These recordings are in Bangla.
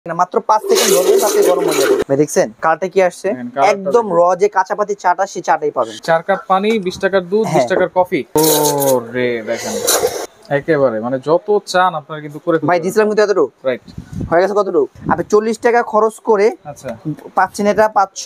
মাত্র 5 সেকেন্ড ধরবেন তাতে গরম হয়ে যাবে। ভাই দেখছেন কালারটা কি আসছে, একদম র যে কাঁচা পাতি চাটা সেই চাটাই পাবেন। 4 কাপ পানি, 20 টাকার দুধ, 20 টাকার কফি। ওরে দেখেন একেবারে মানে যত চান আপনারা কিন্তু করে ভাই দিছিলাম কিন্তু এতটুকু রাইট হয়ে গেছে। কতটুকু আপনি 40 টাকা খরচ করে আচ্ছা পাচ্ছেন এটা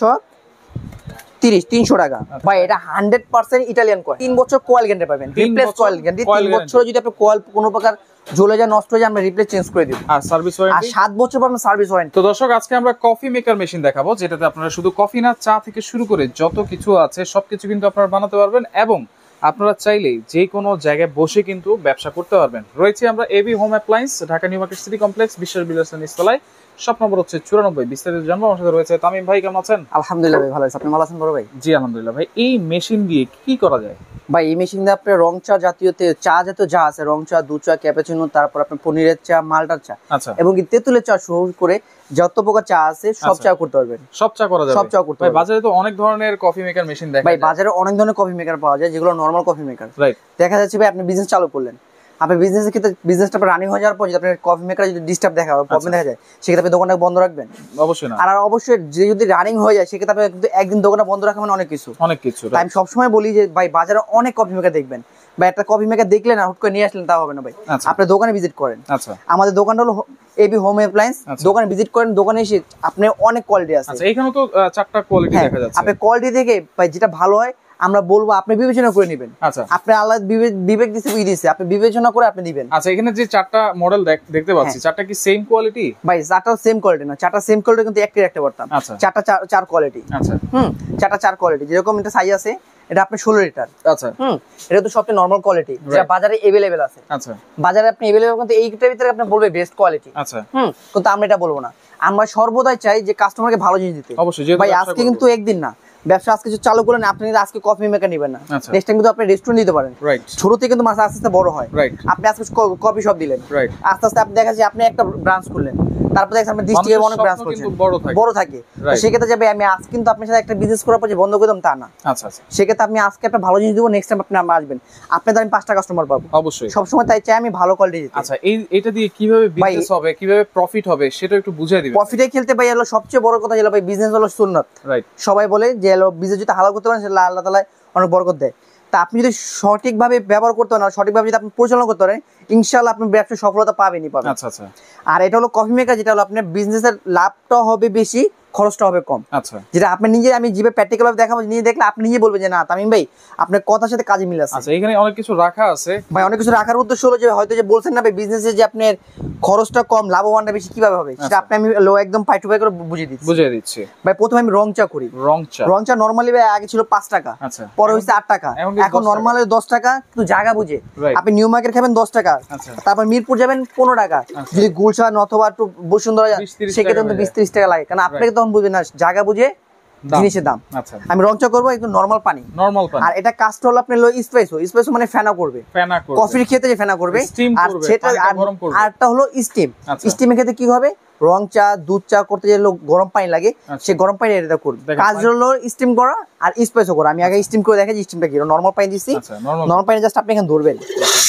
300 টাকা। ভাই এটা 100% ইটালিয়ান কয়েল, 3 বছর কয়েল গ্যারান্টি পাবেন, রিপ্লেস কয়েল গ্যারান্টি 3 বছর। যদি আপনি কয়েল কোনো প্রকার জ্বলে যায় নষ্ট হয়ে যায় আমরা রিপ্লেস চেঞ্জ করে দিব, আর সার্ভিস ওয়ারেন্টি আর 7 বছর পাবেন সার্ভিস ওয়ারেন্টি। তো দর্শক আজকে আমরা কফি মেকার মেশিন দেখাবো, যেটাতে আপনারা শুধু কফি না চা থেকে শুরু করে যত কিছু আছে সবকিছু কিন্তু আপনারা বানাতে পারবেন, এবং আপনারা চাইলেই যে কোনো জায়গায় বসে কিন্তু ব্যবসা করতে পারবেন। রয়েছে আমরা A B home appliance, Dhaka New Market City Complex, বিশ্বের বিলাসের নিচতলায়, শপ নম্বর হচ্ছে 94। বিস্তারিত জানবো আমার সাথে রয়েছে তামিম ভাই। কেমন আছেন? আলহামদুলিল্লাহ ভাই, ভালো আছি। আপনি ভালো আছেন বড় ভাই? জি আলহামদুলিল্লাহ। ভাই এই মেশিন দিয়ে কি করা যায়? ভাই এই মেশিন দিয়ে আপনি রং চা জাতীয় চা জাতীয় যা আছে, রং চা, দুধ চা, ক্যাপাচিনো, তারপর আপনার পনিরের চা, মালটার চা, আচ্ছা, এবং তেঁতুলের চা শুরু করে যত প্রকার চা আছে সব চা করতে পারবেন। সব চা করা যাবে, সব চা করতে পারবেন। পারবেন। বাজারে তো অনেক ধরনের কফি মেকার মেশিন দেখা যায়। ভাই বাজারে অনেক ধরনের কফি মেকার পাওয়া যায়, যেগুলো নরমাল কফি মেকার। রাইট। দেখা যাচ্ছে ভাই আপনি বিজনেস চালু করলেন, আপনি বিজনেসের ক্ষেত্রে বিজনেসটা রানিং হয়ে যাওয়ার পর যদি আপনার কফি মেকার যদি ডিস্টার্ব দেখা হয়, প্রবলেম দেখা যায়, সেক্ষেত্রে আপনি দোকানটা বন্ধ রাখবেন? অবশ্যই না। আর অবশ্যই যে যদি রানিং হয়ে যায় সেক্ষেত্রে আপনি কিন্তু একদিন দোকানটা বন্ধ রাখা মানে অনেক কিছু। তাই আমি সবসময় বলি যে ভাই বাজারে অনেক কফি মেকার দেখবেন, বা একটা কফি মেকার দেখলেন আর হুট করে নিয়ে আসলেন তা হবে না ভাই। আপনি দোকানে ভিজিট করেন। আচ্ছা, আমাদের দোকানটা হলো এবি হোম অ্যাপ্লায়েন্স, দোকানে ভিজিট করেন, দোকানে এসে আপনি অনেক কোয়ালিটি আছে। আচ্ছা, এখানে তো 4টা কোয়ালিটি দেখা যাচ্ছে। আপনি কোয়ালিটি থেকে ভাই যেটা ভালো হয় আমরা বলবো আপনি বিবেচনা করে নেবেন। আচ্ছা, আপনি আল্লাহ বিবেক দিয়েছে, আপনি বিবেচনা করে আপনি দিবেন। আচ্ছা, এখানে যে 4টা মডেল দেখতে পাচ্ছি, 4টা কি সেম কোয়ালিটি? ভাই 4টা সেম কোয়ালিটি না, 4টা সেম কোয়ালিটি কিন্তু একটাই রাখতে পারতাম। 4টা 4 কোয়ালিটি। আচ্ছা, 4টা 4 কোয়ালিটি। যেরকম এটা সাইজ আছে, এটা আপনি 16 লিটার। আচ্ছা, এটা তো সবচেয়ে নরমাল কোয়ালিটি যেটা বাজারে अवेलेबल আছে। আচ্ছা, বাজারে আপনি अवेलेबल কিন্তু এইটার ভিতরে আপনি বলবে বেস্ট কোয়ালিটি। আচ্ছা, কিন্তু আমরা এটা বলবো না, আমরা সর্বদাই চাই যে কাস্টমারকে ভালো জিনিস দিতে। অবশ্যই। ভাই আজকে কিন্তু একদিন না, ব্যবসা আজকে চালু করলেন আপনি, আজকে কফি মেকার নেবেন না, নেক্সট টাইম কিন্তু আপনি রেস্টুরেন্ট দিতে পারেন। ছোট থেকে কিন্তু মাছ আস্তে আস্তে বড় হয়। আপনি আজকে কফি শপ দিলেন, আস্তে আস্তে আপনি দেখা যায় আপনি একটা ব্রাঞ্চ করলেন, তারপর দেখেন আপনি ডিস্ট্রিক্টে অনেক ব্রাঞ্চ করছেন, বড় থাকে। সেক্ষেত্রে যাবে আমি আজকে কিন্তু আপনার সাথে একটা বিজনেস করার পর যে বন্ধ করে দিলাম তা না। আচ্ছা, সেক্ষেত্রে আপনি আজকে একটা ভালো জিনিস দিব, নেক্সট টাইম আপনি আসবেন, আপনাদের আমি 5টা কাস্টমার পাবো। অবশ্যই সবসময় তাই চাই আমি ভালো কোয়ালিটি দিতে। আচ্ছা, এটা দিয়ে কিভাবে বিজনেস হবে, কিভাবে প্রফিট হবে সেটা একটু বুঝিয়ে দিবেন। প্রফিটে খেলতে ভাই হলো সবচেয়ে বড় কথা, হলো ভাই বিজনেস হলো সুন্নাত। সবাই বলে যে হলো বিজনেস যদি হালাল করতে পারেন সেটা আল্লাহ তাআলা অনেক বরকত দেয়। তা আপনি যদি সঠিকভাবে ব্যবহার করতে পারেন, সঠিকভাবে যদি আপনি পরিচালনা করতে পারেন, ইনশাআল্লাহ আপনি ব্যবসায় সফলতা পাবেনই পাবেন। আচ্ছা, আচ্ছা। আর এটা হলো কফি মেকার, যেটা হলো আপনার বিজনেসের লাভটা হবে বেশি, খরচটা হবে কম। আচ্ছা, যেটা আপনি নিজে, আমি জিবে প্র্যাকটিক্যাল ভাবে দেখাবো, নিজে দেখলে আপনি নিজে বলবেন যে না তামিম ভাই আপনার কথার সাথে কাজে মিল আছে। আচ্ছা, এখানে অনেক কিছু রাখা আছে ভাই। অনেক কিছু রাখার উদ্দেশ্য হলো যে হয়তো যে বলছেন না ভাই বিজনেসে যে আপনার খরচটা কম লাভবানটা বেশি কিভাবে হবে, সেটা আপনি আমি একদম পাই টু পাই করে বুঝিয়ে দিচ্ছি। ভাই প্রথমে আমি রং চা করি। রং চা নরমালি ভাই আগে ছিল 5 টাকা, পরে হইছে 8 টাকা, এখন নরমালি 10 টাকা, কিন্তু জায়গা বুঝে। আপনি নিউ মার্কেট খাবেন 10 টাকা, তারপর মিরপুর যাবেন 15 টাকা, যদি গুলশান অথবা একটু বসুন্ধরা সেক্ষেত্রে 20-30 টাকা লাগে, কারণ আপনাকে তখন বুঝবেন না জায়গা বুঝে জিনিসের দাম। আমি রং চা করবো একদম নরমাল পানি, আর এটা কাজটা হলো আপনার স্পেসো মানে ফেনা করবে, কফির ক্ষেত্রে যে ফেনা করবে, আর সেটা আরটা হলো স্টিম। স্টিমের ক্ষেত্রে কি হবে, রং চা দুধ চা করতে যে গরম পানি লাগে, সে গরম পানি এটা করবে। কাজ হলো স্টিম করা আর স্পেসো করা। আমি আগে স্টিম করে দেখাচ্ছি স্টিমটা কি। নরমাল পানি দিচ্ছি, নরমাল পানি জাস্ট আপনি এখানে ধরবেন,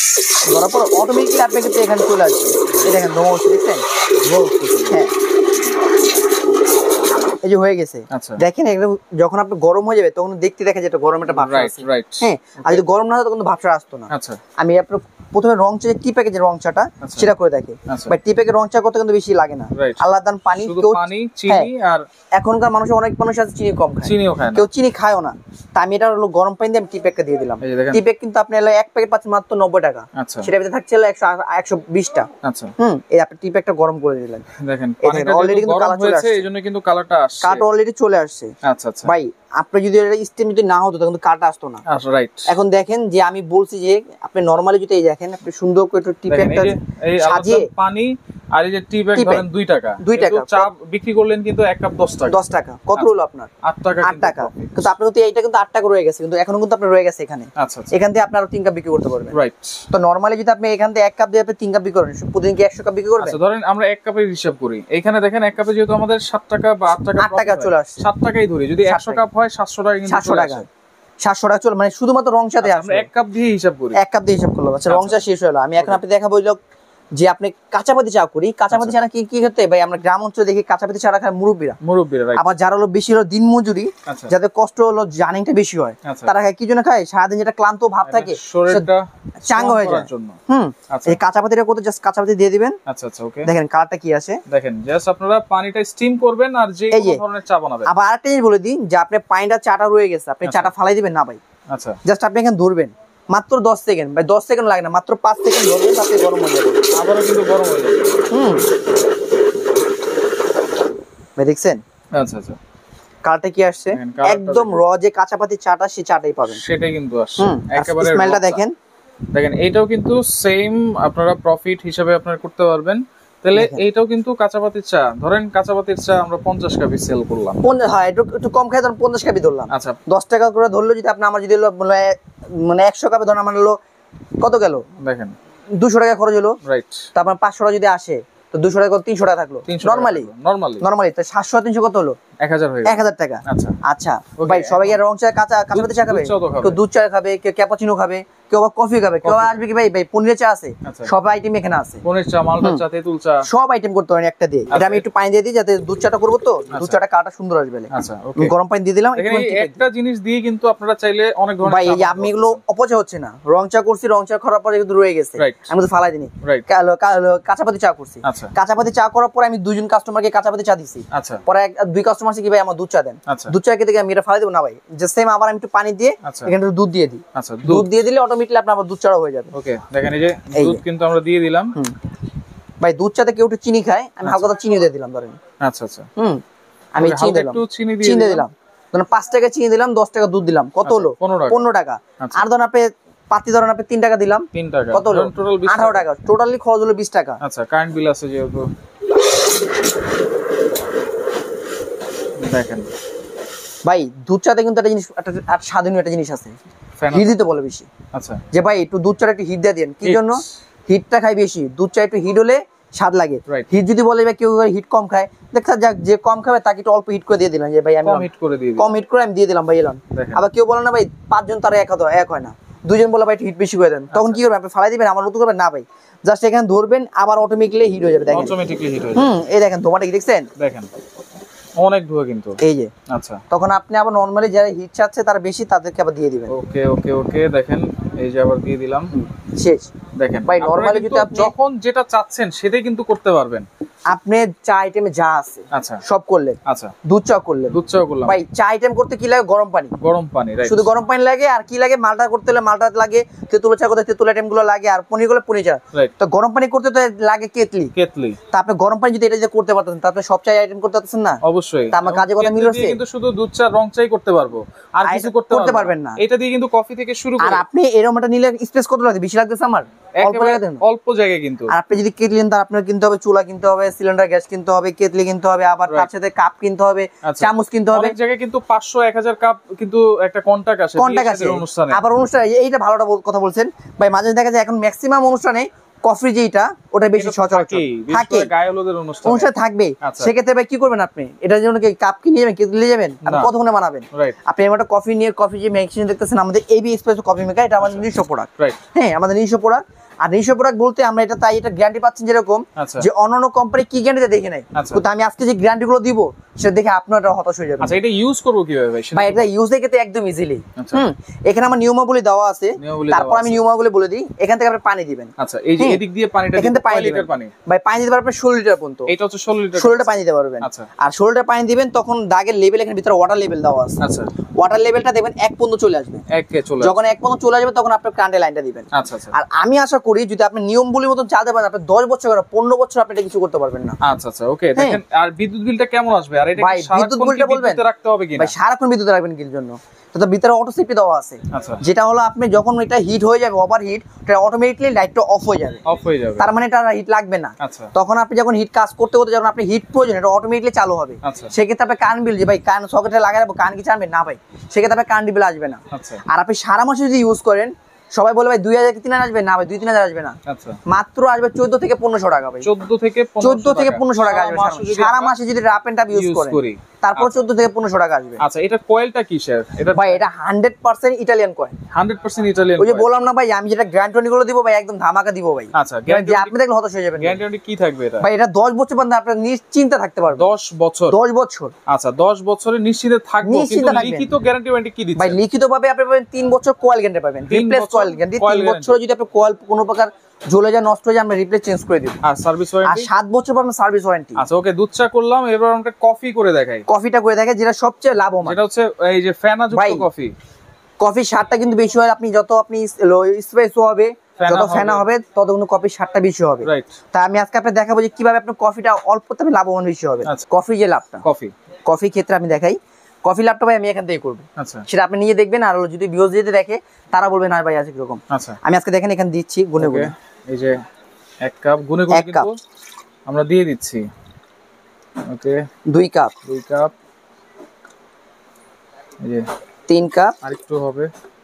ধরার পর অটোমেটিক্যালি আপনি কিন্তু এখানে চলে আসবে। এই দেখেন দেখছেন, হ্যাঁ এই যে হয়ে গেছে। দেখেন এটা যখন আপনি গরম হয়ে যাবে তখন দেখতে দেখা যায় এটা গরম একটা ভাবসা আছে। হ্যাঁ, আর যদি গরম না হতো তখন ভাবসা আসতো না। আমি আপনার প্রথমে রং চা টি প্যাকের যে রং চাটা সেটা করে দেখে, বাট টি প্যাকের রং চা করতে কিন্তু বেশি লাগে না। আল্লাহ দান পানি, চিনি, আর এখনকার মানুষ অনেক মানুষ আছে চিনি কম খায়, কেউ চিনি খায়ও না। তা আমি এটা হলো গরম পানি দিয়ে আমি টি প্যাকটা দিয়ে দিলাম। টি প্যাক কিন্তু আপনি হলো এক প্যাকেট পাচ্ছেন মাত্র 90 টাকা, সেটার ভিতরে থাকছে 120টা। এই আপনি টি প্যাকটা গরম করে দিলেন, দেখেন অলরেডি কিন্তু কালার চলে আসছে, এইজন্য কিন্তু কালারটা আসছে, কাট অলরেডি চলে আসছে। আচ্ছা, আচ্ছা ভাই আপনি যদি এটা স্টিম যদি না হতো তখন কিন্তু কাটা আসতো না। এখন দেখেন যে আমি বলছি যে আপনি নরমালি যদি এই দেখেন আপনি সুন্দর করে একটু টি প্যাকটা সাজিয়ে পানি, আর এই যে টি প্যাক ধরেন 2 টাকা, চা বিক্রি করলেন কিন্তু 1 কাপ 10 টাকা, কত হলো আপনার 8 টাকা। কিন্তু আপনার কিন্তু এইটা কিন্তু 8 টাকা রয়ে গেছে, কিন্তু এখনো কিন্তু আপনার রয়ে গেছে এখানে। আচ্ছা, এখান থেকে আপনি আরো 3 কাপ বিক্রি করতে পারবেন। তো নরমালি যদি আপনি এখান থেকে 1 কাপ দিয়ে আপনি 3 কাপ বিক্রি করেন, প্রতিদিন কি 100 কাপ বিক্রি করবেন? আচ্ছা, ধরেন আমরা 1 কাপের হিসাব করি, এখানে দেখেন 1 কাপে যেহেতু আমাদের 7 টাকা বা 8 টাকা চলে আসছে, 7 টাকাই ধরি, যদি 100 কাপ হয় 700 টাকা, কিন্তু 700 টাকা চলে, মানে শুধুমাত্র রং চাতে আসলে 1 কাপ দিয়ে হিসাব করি, 1 কাপ দিয়ে হিসাব করলাম। আচ্ছা, রং চা শেষ হলো, আমি এখন আপনি দেখাবো যে আপনি কাঁচাপাতি চা করি, কাঁচাপাতি চাটা কি কি করতে ভাই আমরা গ্রাম অঞ্চলে দেখি কাঁচাপাতি চাটা খায় মুরব্বীরা, আবার যারা হলো বেশি হলো দিন মজুরি, যাদের কষ্ট হলো জার্নিংটা বেশি হয়, তারা খায় কি জন্য খায়, সারাদিন যেটা ক্লান্ত ভাব থাকে শরীরটা চাঙ্গা হয়ে যায়। এই কাঁচাপাতিটা করতে জাস্ট কাঁচাপাতি দিয়ে দিবেন। আচ্ছা আচ্ছা ওকে, দেখেন কালারটা কি আসে, দেখেন জাস্ট আপনারা পানিটা স্টিম করবেন আর যে কোনো ধরনের চা বানাবেন। আবার আরেকটা জিনিস বলে দিই যে আপনি পানিটা চাটা রয়ে গেছে, আপনি চাটা ফালাই দিবেন না ভাই। আচ্ছা জাস্ট আপনি এখানে ধরবেন মাত্র 10 সেকেন্ড, ভাই 10 সেকেন্ড লাগে না, মাত্র 5 সেকেন্ড ধরবেন, তাতে গরম হয়ে যাবে। আবারও কিন্তু গরম হয়ে যাবে। ভাই দেখছেন? আচ্ছা আচ্ছা কালারটা কি আসছে, একদম র যে কাঁচাপাতি চাটা সেই চাটাই পাবেন, সেটাই কিন্তু আসছে একেবারে। স্মেলটা দেখেন, দেখেন এইটাও কিন্তু সেম আপনারা প্রফিট হিসাবে আপনারা করতে পারবেন। তাহলে এইটাও কিন্তু কাঁচাপাতির চা, ধরেন কাঁচাপাতির চা আমরা 50 কাপি সেল করলাম, হ্যাঁ একটু কম খাই, ধরেন 50 কাপি ধরলাম। আচ্ছা 10 টাকা করে ধরলো, যদি আপনি আমার যদি মানে 100 কাপি ধরেন, আমার হলো কত গেল, দেখেন 200 টাকা খরচ হলো, রাইট। তারপর 500 টাকা যদি আসে তো 200 টাকা 300 টাকা থাকলো নরমালি, তো 700 আর 300 কত হলো, 1000 টাকা। আচ্ছা আচ্ছা ভাই সবাই রং চা কাঁচাপাতি চা খাবে, কেউ দুধ চা খাবে, কেউ ক্যাপাচিনো খাবে, কেউ আবার কফি খাবে, কেউ আসবে কি ভাই পনিরের চা আছে, সব আইটেম এখানে আছে, পনির চা, মালটা চা, তেঁতুল চা, সব আইটেম করতে পারেন একটা দিয়ে। এটা আমি একটু পানি দিয়ে দিই যাতে দুধ চাটা করবো, তো দুধ চাটা কাটা সুন্দর আসবে। আচ্ছা ওকে, গরম পানি দিয়ে দিলাম। একটা জিনিস দিয়ে কিন্তু আপনারা চাইলে অনেক ধরনের ভাই এই যে আমি এগুলো অপচয় হচ্ছে না, রং চা করছি, রং চা করার পরে কিন্তু রয়ে গেছে, আমি তো ফালাই দিনি। কাঁচাপাতি চা করছি, কাঁচাপাতি চা করার পরে আমি 2 জন কাস্টমারকে কাঁচাপাতি চা দিছি, পরে 2 কাস্টমার কি ভাই আমার দুধ চা দেন, দুধ চা খেতে আমি এটা ফালাই দেবো না ভাই, যে সেম আবার আমি একটু পানি দিয়ে এখানে দুধ দিয়ে দিই। আচ্ছা দুধ দিয়ে দিলে অটোমেটিক্যালি আপনার আবার দুধ চা হয়ে যাবে। ওকে দেখেন এই যে দুধ কিন্তু আমরা দিয়ে দিলাম। ভাই দুধ চাতে কেউ একটু চিনি খায়, আমি হালকা চিনি দিয়ে দিলাম ধরেন। আচ্ছা আচ্ছা আমি চিনি দিয়ে দিলাম, ধরেন 5 টাকা চিনি দিলাম, 10 টাকা দুধ দিলাম, কত হলো 15 টাকা। আর ধরেন আপনি পাতি ধরেন আপনি 3 টাকা দিলাম, 3 টাকা কত হলো টোটাল 18 টাকা, টোটালি খরচ হলো 20 টাকা। আচ্ছা কারেন্ট বিল আছে যেহেতু, দেখেন ভাই দুধ চাতে কিন্তু একটা জিনিস, একটা স্বাধীন একটা জিনিস আছে, হিট দিতে বলে বেশি। আচ্ছা যে ভাই একটু দুধ চাটা একটু হিট দিয়ে দেন, কি জন্য হিটটা খাই বেশি, দুধ চা একটু হিট হলে স্বাদ লাগে। হিট যদি বলে ভাই কেউ হিট কম খায়, দেখা যাক যে কম খাবে তাকে একটু অল্প হিট করে দিয়ে দিলাম, যে ভাই আমি কম হিট করে আমি দিয়ে দিলাম ভাই এলাম। আবার কেউ বলে না ভাই 5 জন তারা এক হয় না, 2 জন বলে ভাই হিট বেশি করে দেন, তখন কি করবেন আপনি ফালাই দিবেন, আমার মতো করবেন না ভাই, জাস্ট এখানে ধরবেন আবার অটোমেটিক্যালি হিট হয়ে যাবে। দেখেন অটোমেটিক্যালি হিট হয়ে যাবে, এই দেখেন ধোঁয়াটা কি দেখছেন, দেখেন অনেক ধোঁয়া কিন্তু এই যে। আচ্ছা তখন আপনি আবার নরমালি যারা হিট চাচ্ছে তারা বেশি, তাদেরকে আবার দিয়ে দিবেন। ওকে ওকে ওকে দেখেন এই যে আবার দিয়ে দিলাম, শেষ। দেখেন ভাই নরমালি যদি আপনি যখন যেটা চাচ্ছেন সেটাই কিন্তু করতে পারবেন। আপনি চা আইটেমে যা আছে আচ্ছা সব করলেন, আচ্ছা দুধ চা করলেন, দুধ চা করলাম ভাই, চা আইটেম করতে কি লাগে, গরম পানি, রাইট, শুধু গরম পানি লাগে। আর কি লাগে, মালটা করতে হলে মালটা লাগে, তেঁতুল চা করতে তেঁতুল আইটেম গুলো লাগে, আর পনির গুলো পনির চা, তো গরম পানি করতে তো লাগে কেতলি। তা আপনি গরম পানি যদি এটা যে করতে পারতেন, তাহলে সব চা আইটেম করতে পারতেন না? অবশ্যই। তা আমার কাজে কথা মিল হচ্ছে, কিন্তু শুধু দুধ চা রং চাই করতে পারবো, আর কিছু করতে পারবেন না। এটা দিয়ে কিন্তু কফি থেকে শুরু করে, আর আপনি এরকম একটা নিলে স্পেস কত লাগে, বেশি লাগতেছে আমার, অল্প জায়গায় কিন্তু। আর আপনি যদি কেটলি নেন, তার আপনার কিনতে হবে চুলা, কিনতে হবে সিলিন্ডার গ্যাস কিনতে হবে, কেটলি কিনতে হবে, আবার তার সাথে কাপ কিনতে হবে, চামচ কিনতে হবে। অনেক জায়গায় কিন্তু 500-1000 কাপ কিন্তু একটা কন্টাক্ট আসে অনুষ্ঠানে। আবার অনুষ্ঠানে এইটা ভালোটা কথা বলছেন ভাই, মাঝে দেখা যায় এখন ম্যাক্সিমাম অনুষ্ঠানে কফি যেটা ওটা বেশি সচরাচর থাকে, অনুষ্ঠান থাকবে। সেক্ষেত্রে ভাই কি করবেন আপনি, এটার জন্য কি কাপ কিনে যাবেন, কেটলি যাবেন, আপনি কতক্ষণে বানাবেন? আপনি একটা কফি নিয়ে, কফি যে মেশিন দেখতেছেন আমাদের এবি এসপ্রেসো কফি মেকার, এটা আমাদের নিজস্ব প্রোডাক্ট। হ্যাঁ আমাদের নিজস্ব প্রোডাক্ট। আর নিজস্ব প্রোডাক্ট বলতে আমরা এটা তাই এটা গ্যারান্টি পাচ্ছেন, যেরকম যে অন্যান্য কোম্পানি কি গ্যারান্টি দেখে নাই, কিন্তু আমি আজকে যে গ্যারান্টি গুলো দিব সেটা দেখে আপনারা হতাশ হয়ে যাবেন। আচ্ছা এটা ইউজ করব কিভাবে ভাই? ভাই এটা ইউজ দেখতে একদম ইজিলি। এখানে আমার নিয়মাবলী দেওয়া আছে, তারপর আমি নিয়মাবলী বলে দিই। এখান থেকে আপনি পানি দিবেন। আচ্ছা এই যে এদিক দিয়ে পানিটা, এখান থেকে 5 লিটার পানি ভাই, পানি দিতে পারবেন 16 লিটার পর্যন্ত। এটা হচ্ছে 16 লিটার পানি দিতে পারবেন। আর 16 লিটার পানি দিবেন, তখন দাগের লেভেল এখানে ভিতরে ওয়াটার লেভেল দেওয়া আছে। আচ্ছা ওয়াটার লেভেলটা দেখবেন 1 পর্যন্ত চলে আসবে, যখন 1 পর্যন্ত চলে আসবে তখন আপনি কারেন্টের লাইনটা দিবেন। আচ্ছা আচ্ছা। আর আমি আশা করি যদি আপনি নিয়মগুলির মতো চালাতে পারেন, আপনি 10 বছর 15 বছর আপনি এটা কিছু করতে পারবেন না। আচ্ছা আচ্ছা ওকে। দেখেন আর বিদ্যুৎ বিলটা কেমন আসবে, আর এটা কি সারাক্ষণ বিদ্যুৎ রাখতে হবে কিনা? ভাই সারাক্ষণ বিদ্যুৎ রাখবেন কি জন্য, তো ভিতরে অটো সেফটি দেওয়া আছে, যেটা হলো আপনি যখন এটা হিট হয়ে যাবে, ওভার হিট, এটা অটোমেটিক্যালি লাইটটা অফ হয়ে যাবে। তার মানে এটা হিট লাগবে না। তখন আপনি যখন হিট কাজ করতে করতে যখন আপনি হিট প্রয়োজন, এটা অটোমেটিক্যালি চালু হবে। সেক্ষেত্রে আপনি কারেন্ট বিল, যে ভাই কারেন্ট সকেটে লাগাই রাখবো, কারেন্ট কি চানবেন না ভাই, সেক্ষেত্রে আপনি কারেন্ট বিল আসবে না। আর আপনি সারা মাসে যদি ইউজ করেন, সবাই বলে ভাই 2000 কি 3000 আসবে না ভাই, 2-3000 আসবে না। আচ্ছা, মাত্র আসবে 14 থেকে 1500 টাকা ভাই। 14 থেকে 1500 টাকা আসবে সারা মাসে যদি রাপ এন্ড টাপ ইউজ করি, তারপর 14 থেকে 1500 টাকা আসবে। আচ্ছা, এটা কয়েলটা কিসের? এটা ভাই এটা 100% ইতালিয়ান কয়েল। 100% ইতালিয়ান। ওই যে বললাম না ভাই, আমি যেটা গ্যারান্টি গুলো দিব ভাই একদম ধামাকা দিব ভাই। আচ্ছা, গ্যারান্টি আপনি দেখলে হতাশ হয়ে যাবেন। গ্যারান্টি কি থাকবে এটা? ভাই এটা 10 বছর পর্যন্ত আপনি নিশ্চিন্তে থাকতে পারবেন। 10 বছর? 10 বছর। আচ্ছা, 10 বছরের নিশ্চিন্তে থাকবো, কিন্তু লিখিত গ্যারান্টি ওয়ারেন্টি কি দিচ্ছেন? ভাই লিখিত ভাবে আপনি পাবেন 3 বছর কয়েল গ্যারান্টি পাবেন, রিপ্লেস কয়েল গ্যারান্টি। 3 বছর যদি আপনি কয়েল কোনো প্রকার জ্বলে যায়, নষ্ট হয়ে যায়, আমরা রিপ্লেস চেঞ্জ করে দিব। আর সার্ভিস ওয়ারেন্টি? আর 7 বছর পাবেন সার্ভিস ওয়ারেন্টি। আচ্ছা, ওকে, দুধ চা করলাম, এবার আমরা কফি করে দেখাই। কফিটা করে দেখাই, যেটা সবচেয়ে লাভবান, যেটা হচ্ছে এই যে ফেনা যুক্ত কফি। কফি স্বাদটা কিন্তু বেশি হয়, আপনি যত আপনি স্পেসও হবে, যত ফেনা হবে, তত কিন্তু কফির স্বাদটা বেশি হবে। তাই আমি আজকে আপনাকে দেখাবো যে কিভাবে আপনি কফিটা অল্প দামে লাভবান বেশি হবে। কফি যে লাভটা, কফি ক্ষেত্রে আমি দেখাই। কফি লাভটা ভাই আমি এখান থেকে করবো, সেটা আপনি নিজে দেখবেন। আর যদি ভিউয়ার্স যদি দেখে, তারা বলবেন না ভাই আছে কিরকম। আমি আজকে দেখেন এখানে দিচ্ছি গুনে গুনে। এই যে 1 কাপ গুনে গুনে কিন্তু আমরা দিয়ে দিচ্ছি। ওকে, 2 কাপ, এই যে 3 কাপ, আরেকটু হবে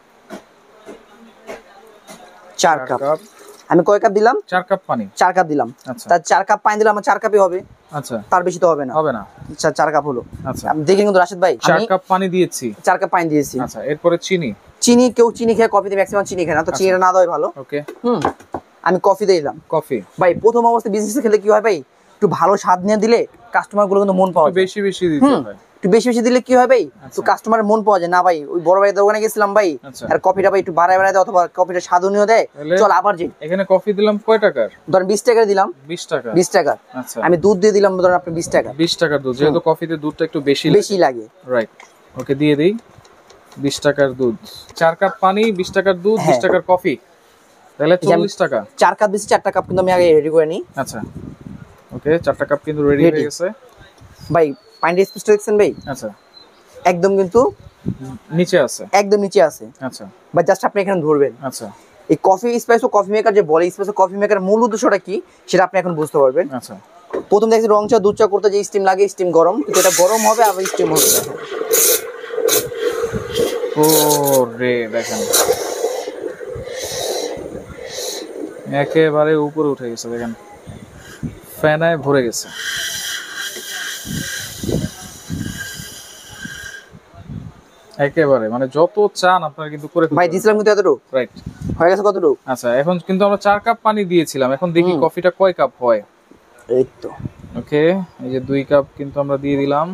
4 কাপ। আমি কয় কাপ দিলাম? 4 কাপ পানি। 4 কাপ দিলাম। আচ্ছা, তার 4 কাপ পানি দিলাম, আমার 4 কাপই হবে। আচ্ছা, তার বেশি তো হবে না। আচ্ছা, 4 কাপ হলো। আচ্ছা, আপনি দেখেন কিন্তু রাশেদ ভাই, 4 কাপ পানি দিয়েছি। 4 কাপ পানি দিয়েছি। আচ্ছা, এরপরে চিনি কেউ চিনি খেয়ে কফিতে ম্যাক্সিমাম চিনি খায় না, তো চিনিটা না দেওয়াই ভালো। ওকে, আমি কফি দিলাম। কফি ভাই প্রথম অবস্থায় বিজনেস খেলে কি হয় ভাই, একটু ভালো স্বাদ নিয়ে দিলে কাস্টমার গুলো কিন্তু মন পাওয়া যায়। বেশি বেশি দিতে হয়, একটু বেশি বেশি দিলে কি হয় ভাই, তো কাস্টমারের মন পাওয়া যায় না ভাই। ওই বড় ভাইয়ের দোকানে গেছিলাম ভাই, আর কফিটা ভাই একটু বাড়ায় বাড়ায় দেয়, অথবা কফিটা স্বাদনীয় দেয়, চল আবার যাই। এখানে কফি দিলাম কয় টাকার? ধরেন 20 টাকা দিলাম। 20 টাকা। আচ্ছা, আমি দুধ দিয়ে দিলাম ধরেন আপনি 20 টাকা। 20 টাকার দুধ, যেহেতু কফিতে দুধটা একটু বেশি লাগে। রাইট, ওকে, দিয়ে দেই 20 টাকার দুধ। 4 কাপ পানি, 20 টাকার দুধ, 20 টাকার কফি, তাহলে 40 টাকা। 4 কাপ দিছি, 4টা কাপ কিন্তু আমি আগে রেডি করে নিই। আচ্ছা, ওকে, 4টা কাপ কিন্তু রেডি হয়ে গেছে ভাই। পানির স্পেসটা দেখছেন ভাই? আচ্ছা, একদম কিন্তু নিচে আছে, একদম নিচে আছে। আচ্ছা, বা জাস্ট আপনি এখানে ধরবেন। আচ্ছা, এই কফি স্পেসও কফি মেকার যে বলে, স্পেসও কফি মেকার মূল উদ্দেশ্যটা কি সেটা আপনি এখন বুঝতে পারবেন। আচ্ছা, প্রথম দেখছি রং চা দুধ চা করতে যে স্টিম লাগে, স্টিম গরম, কিন্তু এটা গরম হবে আবার স্টিম হবে। ও রে, দেখেন একেবারে উপরে উঠে গেছে, দেখেন ফেনায় ভরে গেছে। একেবারে মানে যত চান আপনারা কিন্তু করে ভাই দিছিলাম কিন্তু এতটুকু। রাইট, হয়ে গেছে কতটুকু? আচ্ছা, এখন কিন্তু আমরা 4 কাপ পানি দিয়েছিলাম, এখন দেখি কফিটা কয় কাপ হয়। এই তো, ওকে, এই যে 2 কাপ কিন্তু আমরা দিয়ে দিলাম।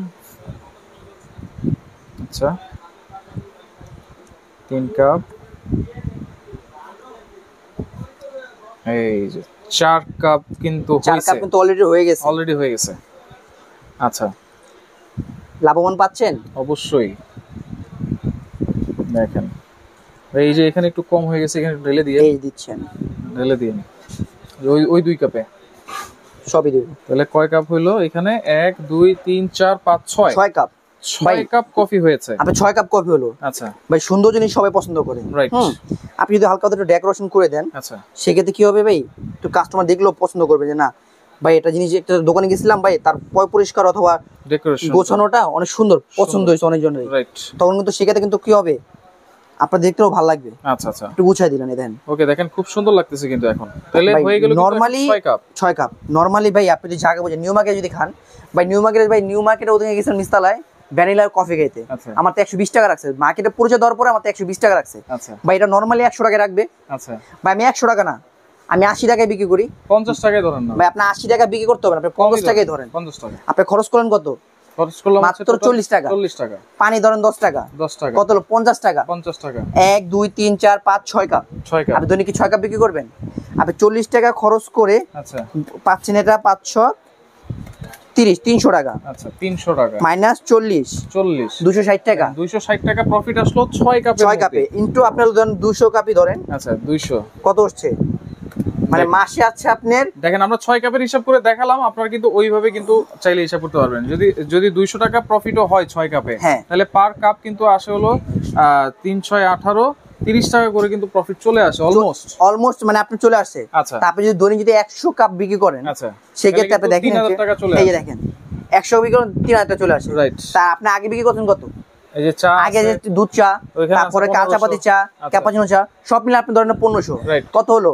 আচ্ছা, 3 কাপ, এই যে 4 কাপ কিন্তু হইছে। 4 কাপ কিন্তু অলরেডি হয়ে গেছে। আচ্ছা, লাভবান পাচ্ছেন? অবশ্যই। দেখেন এই যে এখানে একটু কম হয়ে গেছে, এখানে ঢেলে দিয়ে এই দিচ্ছেন, ঢেলে দিন ওই 2 কাপে সবই দিবেন। তাহলে কয় কাপ হলো এখানে? 1 2 3 4 5 6 কাপ। 6 কাপ কফি হয়েছে। আপনি 6 কাপ কফি হলো। আচ্ছা ভাই, সুন্দর জিনিস সবাই পছন্দ করে। রাইট, আপনি যদি হালকা একটু ডেকোরেশন করে দেন, আচ্ছা, সেক্ষেত্রে কি হবে ভাই, একটু কাস্টমার দেখলেও পছন্দ করবে যে না ভাই এটা জিনিস, একটা দোকানে গেছিলাম ভাই, তার পরিষ্কার অথবা ডেকোরেশন গোছানোটা অনেক সুন্দর পছন্দ হয়েছে অনেকজনের। রাইট, তখন কিন্তু সেক্ষেত্রে কিন্তু কি হবে, আপনার দেখতেও ভালো লাগবে। আচ্ছা আচ্ছা, একটু গুছাই দিলেন, দেখেন। ওকে, দেখেন খুব সুন্দর লাগতেছে কিন্তু এখন। তাহলে হয়ে গেল নরমালি 6 কাপ। নরমালি ভাই আপনি যদি জায়গা বুঝে নিউ মার্কেটে যদি খান, ভাই নিউ মার্কেটে ওদিকে গেছেন নিস্তালায় ভ্যানিলা কফি খেতে, আমার তো 120 টাকা রাখছে। মার্কেটে পরিচয় দেওয়ার পরে আমার তো 120 টাকা রাখছে। আচ্ছা ভাই, এটা নরমালি 100 টাকা রাখবে। আচ্ছা ভাই, আমি 100 টাকা না, আমি 80 টাকায় বিক্রি করি। 50 টাকায় ধরেন না ভাই, আপনি 80 টাকা বিক্রি করতে হবে না, আপনি 50 টাকায় ধরেন। 50 টাকা আপনি খরচ করেন কত? খরচ করলাম মাত্র 40 টাকা। 40 টাকা পানি ধরেন 10 টাকা। 10 টাকা কত হলো? 50 টাকা। 50 টাকা 1 2 3 4 5 6 কাপ। 6 কাপ আপনি দৈনিক 6 কাপ বিক্রি করবেন। আপনি 40 টাকা খরচ করে, আচ্ছা, পাচ্ছেন এটা 530 300 টাকা। আচ্ছা, 300 টাকা মাইনাস 40 260 টাকা। 260 টাকা প্রফিট আসলো 6 কাপে ইনটু আপনার ধরেন 200 কাপই ধরেন। আচ্ছা, 200 কত হচ্ছে মানে মাসে? আছে আপনার দেখেন, আমরা 6 কাপের হিসাব করে দেখালাম, আপনারা কিন্তু ওইভাবে কিন্তু চাইলে হিসাব করতে পারবেন। যদি 200 টাকা প্রফিটও হয় 6 কাপে, তাহলে পার কাপ কিন্তু আসে হলো 3 6 18 30 টাকা করে কিন্তু প্রফিট চলে আসে অলমোস্ট মানে আপনি চলে আসে। আচ্ছা, আপনি যদি দৈনিক যদি 100 কাপ বিক্রি করেন, আচ্ছা, সেক্ষেত্রে আপনি দেখেন 3000 টাকা চলে আসে। এই যে দেখেন 100 বিক্রি করেন 3000 টাকা চলে আসে। রাইট, তা আপনি আগে বিক্রি করতেন কত? এই যে চা আগে যে দুধ চা, তারপরে কাঁচা পাতি চা, ক্যাপাচিনো চা, সব মিলে আপনি ধরেন 1500, কত হলো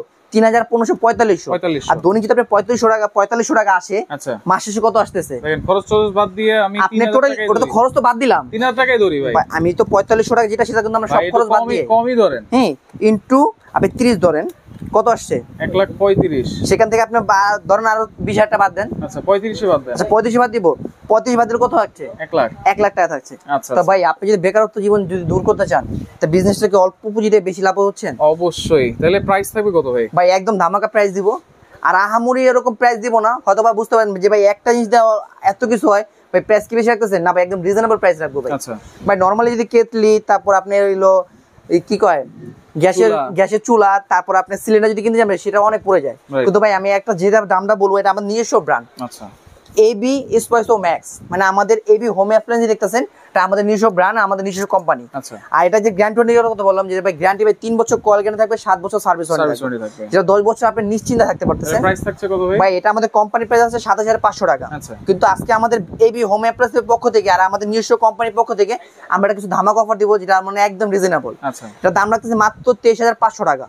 3500 আর দৈনিক যদি আপনি 4500 টাকা আসে, মাস শেষে কত আসতেছে দেখেন, খরচ বাদ দিয়ে আমি আপনি টোটাল ওটা তো খরচ তো বাদ দিলাম, 3000 টাকাই ধরি ভাই, আমি তো 4500 টাকা যেটা সেটা কিন্তু আমরা সব খরচ বাদ দিয়ে কমই ধরেন, হ্যাঁ, ইনটু আপনি 30 ধরেন, কত আসছে 1,35,000, সেখান থেকে আপনি ধরেন আরো 20,000 টাকা বাদ দেন, আচ্ছা 35 বাদ দেন, আচ্ছা 35 বাদ দিব, 35 বাদ দিলে কত থাকছে 1 লাখ টাকা থাকছে। আচ্ছা তো ভাই আপনি যদি বেকারত্ব জীবন যদি দূর করতে চান, তা বিজনেসটাকে অল্প পুঁজিতে বেশি লাভ হচ্ছেন অবশ্যই। তাহলে প্রাইস থাকবে কত ভাই? ভাই একদম ধামাকা প্রাইস দিব, আর আহামরি এরকম প্রাইস দিব না, হয়তো বা বুঝতে পারেন যে ভাই একটা জিনিস দেওয়া এত কিছু হয়, ভাই প্রাইস কি বেশি রাখতেছেন না ভাই, একদম রিজনেবল প্রাইস রাখবো ভাই। আচ্ছা ভাই নরমালি যদি কেটলি, তারপর আপনি হইলো এই কি কয় গ্যাসের চুলা, তারপর আপনি সিলিন্ডার যদি কিনতে যাবেন সেটা অনেক পড়ে যায়, কিন্তু ভাই আমি একটা যে দামটা বলবো এটা আমার নিজস্ব ব্র্যান্ড, আচ্ছা এবি এসপ্রেসো ম্যাক্স, মানে আমাদের এবি হোম অ্যাপ্লায়েন্স দেখতেছেন, এটা আমাদের নিজস্ব ব্র্যান্ড, আমাদের নিজস্ব কোম্পানি। আচ্ছা আর এটা যে গ্যারান্টি ওয়ারেন্টির কথা বললাম, যে ভাই গ্যারান্টি ভাই 3 বছর কল গ্যারান্টি থাকবে, 7 বছর সার্ভিস ওয়ারেন্টি থাকবে, যেটা 10 বছর আপনি নিশ্চিন্তে থাকতে পারতেছেন। প্রাইস থাকছে কত ভাই? ভাই এটা আমাদের কোম্পানি প্রাইস আছে 7500 টাকা, কিন্তু আজকে আমাদের এবি হোম অ্যাপ্লায়েন্সের পক্ষ থেকে আর আমাদের নিজস্ব কোম্পানির পক্ষ থেকে আমরা কিছু ধামাকা অফার দিব, যেটা মানে একদম রিজনেবল। আচ্ছা এটা দাম রাখতেছে মাত্র 23500 টাকা,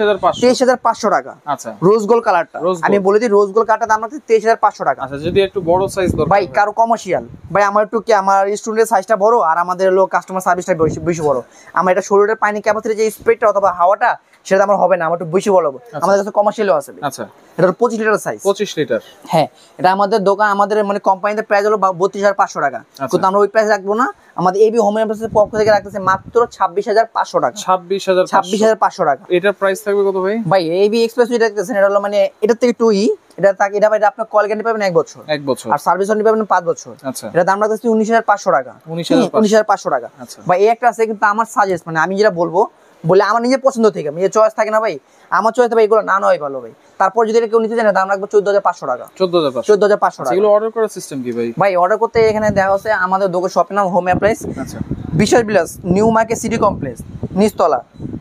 23500 টাকা। আচ্ছা রোজ গোল্ড কালারটা আমি বলে দিই, রোজ গোল্ড কালারটা দাম রাখতেছে 23500 টাকা। আচ্ছা যদি একটু বড় সাইজ দরকার ভাই কারো কমার্শিয়াল, ভাই আমার একটু কি আমার স্টুডেন্টের সাইজটা বড় আর আমাদের হলো কাস্টমার সার্ভিসটা বেশি বড়, আমার এটা শরীরের পানি ক্যাপাসিটি যে স্প্রেটা অথবা হাওয়াটা সেটা আমার হবে না, আমার একটু বেশি বড়, আমাদের কাছে কমার্শিয়ালও আছে। আচ্ছা এটা 25 লিটার সাইজ, 25 লিটার, হ্যাঁ এটা আমাদের দোকান, আমাদের মানে কোম্পানিতে প্রাইস হলো 32500 টাকা, কিন্তু আমরা ওই প্রাইস রাখবো না, আমাদের এবি হোম অ্যাপ্লায়েন্সের পক্ষ থেকে রাখতেছে মাত্র 26500 টাকা, 26500 টাকা। এটার প্রাইস থাকবে কত ভাই? ভাই এবি এক্সপ্রেস যেটা দেখতেছেন এটা হলো মানে এটা থেকে 2E, এটা ভাই আপনার কল গ্যারান্টি পাবেন 1 বছর, আর সার্ভিস ওয়ারেন্টি পাবেন 5 বছর। আচ্ছা এটা দাম রাখতেছি 19500 টাকা, 19500 টাকা। ভাই এই একটা আছে, কিন্তু আমার সাজেস্ট মানে আমি যেটা বলবো বলে আমার নিজের পছন্দ থেকে, নিজের চয়েস থাকে না ভাই, আমার চয়েস ভাই এগুলো না নয় ভালো ভাই। তারপর যদি কেউ নিতে চায় না, দাম রাখবো 14500 টাকা, 14500 টাকা। এগুলো অর্ডার করার সিস্টেম কি ভাই? ভাই অর্ডার করতে এখানে দেখা হচ্ছে আমাদের দোকান শপের নাম হোম অ্যাপ্লায়েন্স, আচ্ছা বিশ্বাস বিলাস, নিউ মার্কেট সিটি কমপ্লেক্স, নিচতলা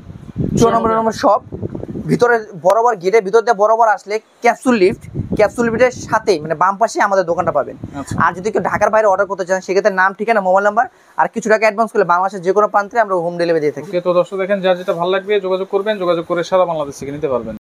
4 নম্বর শপ, ভিতরে বরাবর গেটের ভিতর দিয়ে বরাবর আসলে ক্যাপসুল লিফটের সাথে মানে বাম পাশে আমাদের দোকানটা পাবেন। আর যদি কেউ ঢাকার বাইরে অর্ডার করতে চান, সেক্ষেত্রে নাম, ঠিকানা, মোবাইল নাম্বার আর কিছু টাকা অ্যাডভান্স করলে বাংলাদেশের যে কোনো প্রান্তে আমরা হোম ডেলিভারি দিয়ে থাকি। তো দর্শক দেখেন, যার যেটা ভালো লাগবে যোগাযোগ করবেন, যোগাযোগ করে সারা বাংলাদেশ থেকে নিতে পারবেন।